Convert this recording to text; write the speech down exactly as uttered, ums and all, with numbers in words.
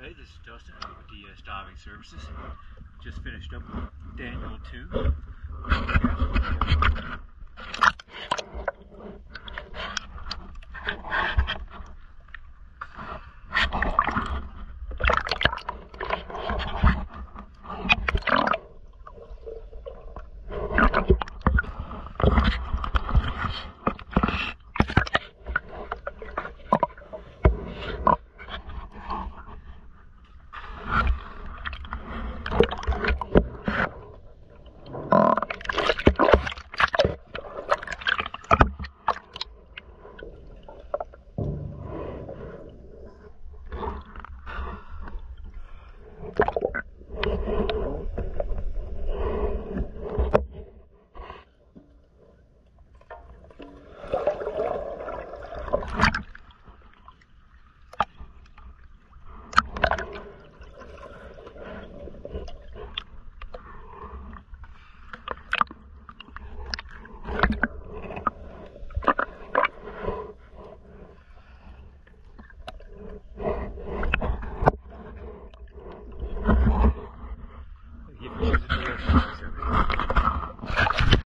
Hey, this is Dustin with the uh, Diving Services. Just finished up with Daniel Toon.